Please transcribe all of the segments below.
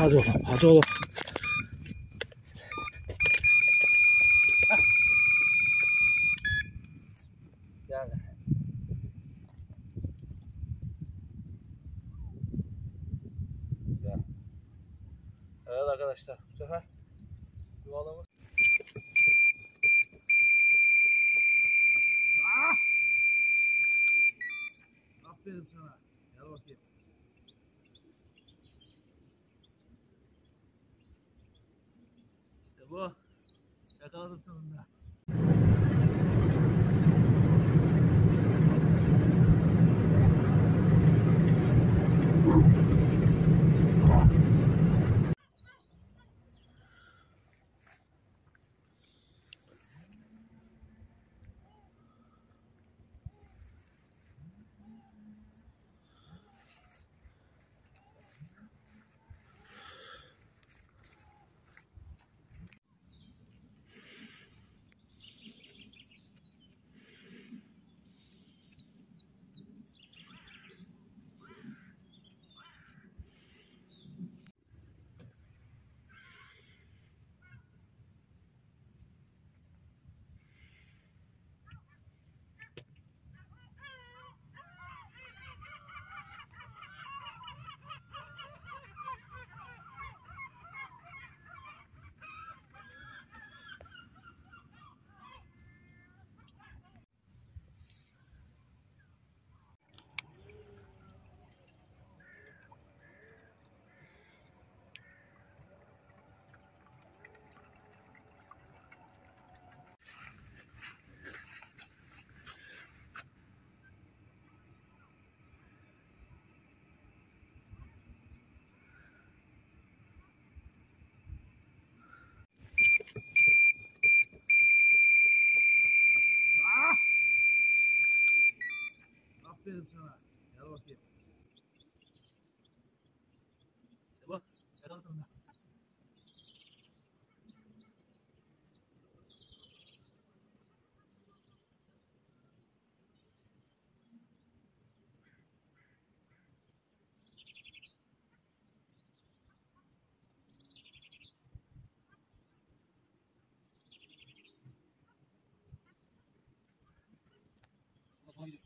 Hadi oğlum, hadi oğlum. Yani. Ya. Evet arkadaşlar, bu sefer yuvalımız. Aferin sana. Gel bakayım. İşte bu. Yakaladım sonunda. Aferin sana. Gel bakayım. İşte bak. Yakaladım sonunda. Bakalım gidiyoruz.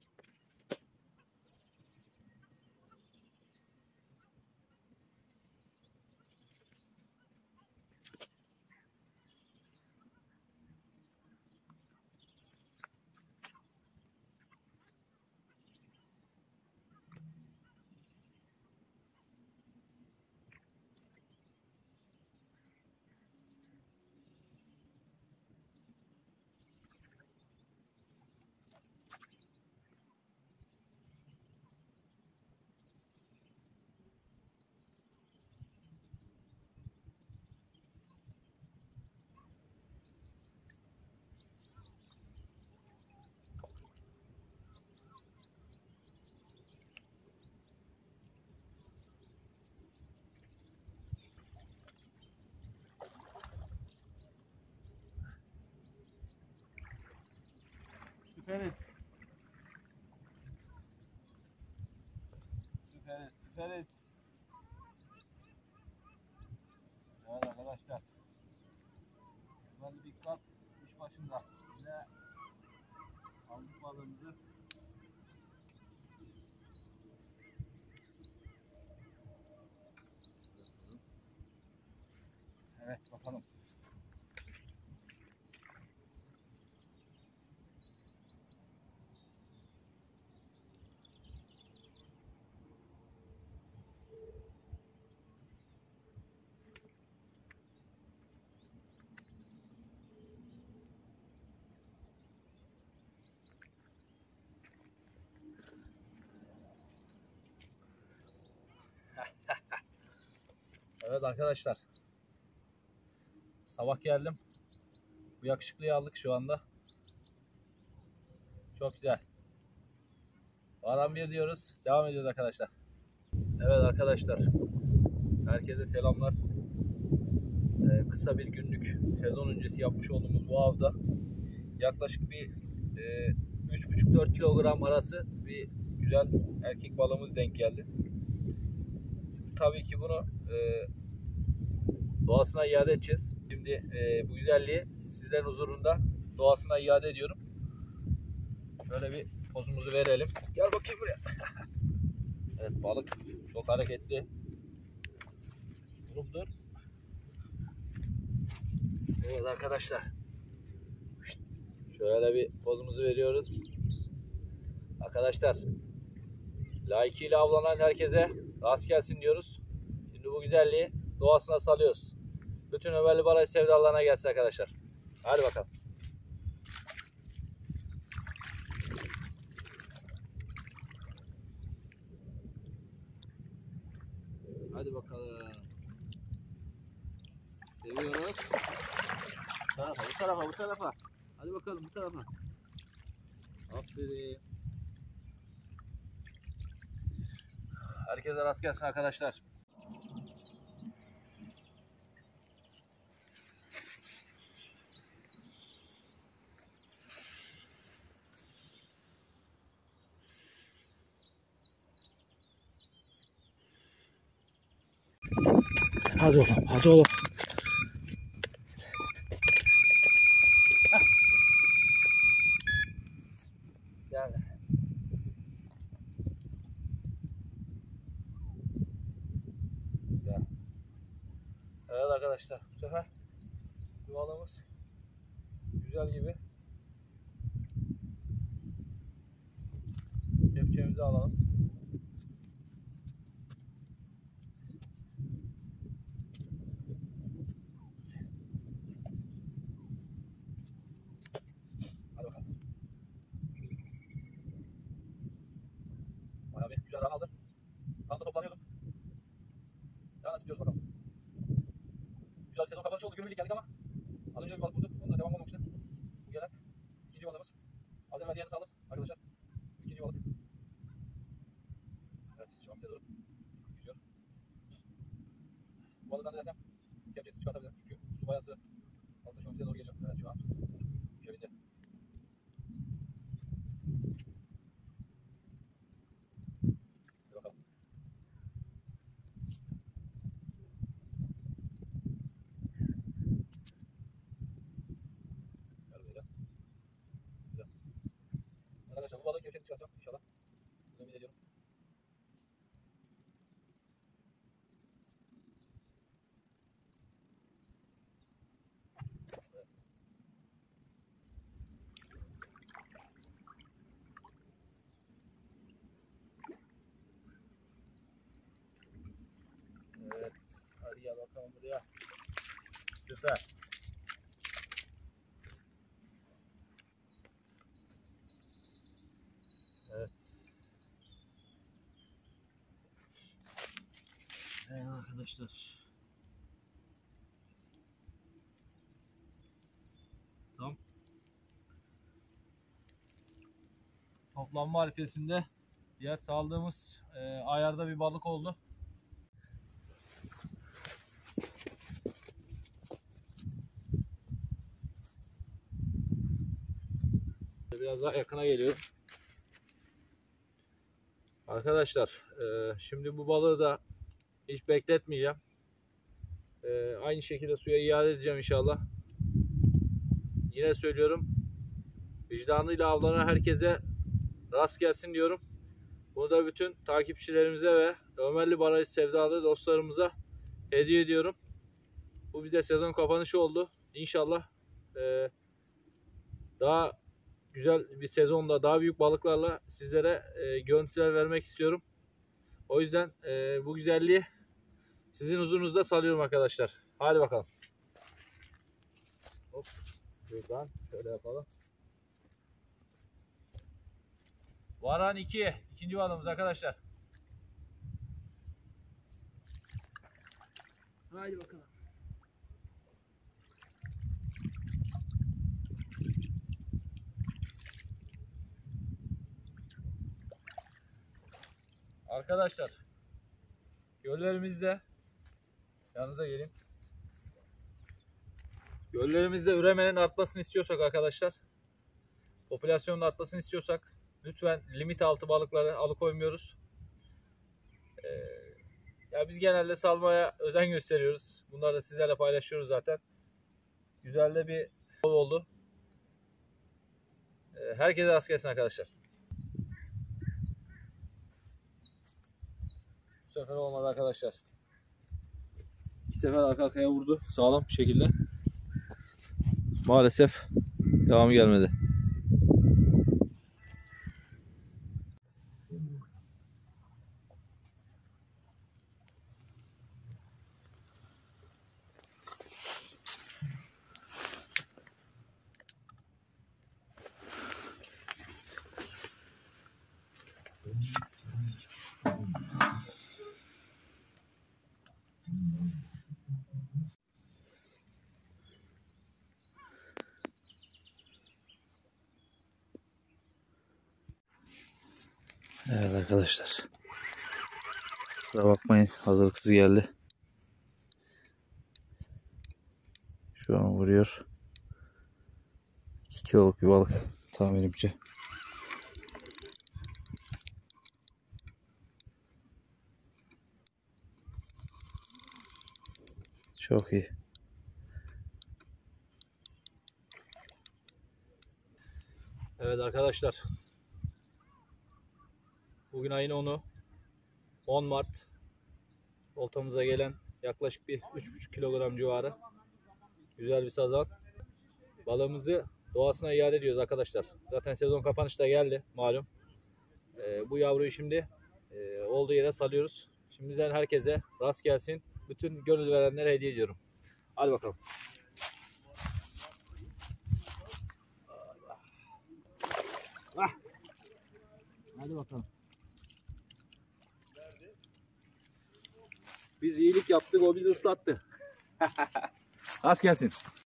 Süperiz. Süperiz, süperiz. Evet arkadaşlar. Böyle bir kat iş başında. Yine aldık balığımızı. Evet bakalım. Evet arkadaşlar. Sabah geldim. Bu yakışıklıyı aldık şu anda. Çok güzel. Varan bir diyoruz. Devam ediyoruz arkadaşlar. Evet arkadaşlar. Herkese selamlar. Kısa bir günlük sezon öncesi yapmış olduğumuz bu avda yaklaşık bir 3,5-4 kilogram arası bir güzel erkek balığımız denk geldi. tabii ki bunu doğasına iade edeceğiz. Şimdi bu güzelliği sizlerin huzurunda doğasına iade ediyorum. Şöyle bir pozumuzu verelim. Gel bakayım buraya. Evet, balık çok hareketli. Dur. Evet arkadaşlar. Şöyle bir pozumuzu veriyoruz. Arkadaşlar, layıkıyla avlanan herkese rast gelsin diyoruz. Şimdi bu güzelliği doğasına salıyoruz. Bütün Ömerli Baraj sevdalarına gelsin arkadaşlar. Hadi bakalım. Hadi bakalım. Seviyoruz. Bu tarafa. Hadi bakalım bu tarafa. Aferin. Herkese rast gelsin arkadaşlar. Hadi oğlum. Gel. Gel. Evet arkadaşlar, bu sefer yuvalımız güzel gibi. Kepçemizi alalım. Hadi bakalım. Bayağı bir güzel aldı. Tam da toplanıyordum. Ya nasip diyoruz bakalım. Güzel bir sezon kapanışı oldu. Gümrük geldik ama az önce bir balık bulduk. Onunla devam olmamıştı. Bu gelen ikinci balığımız. Az evvel diğerini saldım arkadaşlar. İkinci balık. Evet, şu an size doğru yüzüyor. Bu balığı zannedersem kepçesiz çıkartabilirim. Çünkü su bayağı sığ. Balık şu an bize doğru geliyor. Evet, şu an düşebildi. Hadi bakalım. Gel buraya. Güzel. Arkadaşlar bu balığı kepçesiz çıkartacağım inşallah. Ümit ediyorum. Evet. Hadi gel bakalım buraya. Süper. Evet. Evet arkadaşlar. Tam toplanma arifesinde diğer saldığımız ayarda bir balık oldu. Biraz daha yakına geliyorum. Arkadaşlar şimdi bu balığı da hiç bekletmeyeceğim. Aynı şekilde suya iade edeceğim inşallah. Yine söylüyorum. Vicdanıyla avlanan herkese rast gelsin diyorum. Bunu da bütün takipçilerimize ve Ömerli Baraj sevdalı dostlarımıza hediye ediyorum. Bu bize sezon kapanışı oldu. İnşallah daha güzel bir sezonda daha büyük balıklarla sizlere görüntüler vermek istiyorum. O yüzden bu güzelliği sizin huzurunuzda salıyorum arkadaşlar. Hadi bakalım. Hop. Şuradan şöyle yapalım. Varan 2. İkinci balığımız arkadaşlar. Haydi bakalım. Arkadaşlar göllerimizde yanınıza gelin. Göllerimizde üremenin artmasını istiyorsak arkadaşlar, popülasyonun artmasını istiyorsak lütfen limit altı balıkları alıkoymuyoruz. Ya biz genelde salmaya özen gösteriyoruz. Bunları da sizlerle paylaşıyoruz zaten. Güzel de bir av oldu. Herkese rast gelsin arkadaşlar. Bu sefer olmadı arkadaşlar. İki sefer arka arkaya vurdu sağlam bir şekilde. Maalesef devamı gelmedi. Evet arkadaşlar. Kusura bakmayın, hazırlıksız geldi. Şu an vuruyor. 2 kiloluk bir balık tahminimce. Çok iyi. Evet arkadaşlar. Bugün ayın 10'u. 10 Mart. Oltamıza gelen yaklaşık bir 3,5 kilogram civarı. Güzel bir sazan. Balığımızı doğasına iade ediyoruz arkadaşlar. Zaten sezon kapanışı da geldi malum. Bu yavruyu şimdi olduğu yere salıyoruz. Şimdiden herkese rast gelsin. Bütün gönül verenlere hediye ediyorum. Hadi bakalım. Hadi bakalım. Biz iyilik yaptık, o bizi ıslattı. Rast gelsin.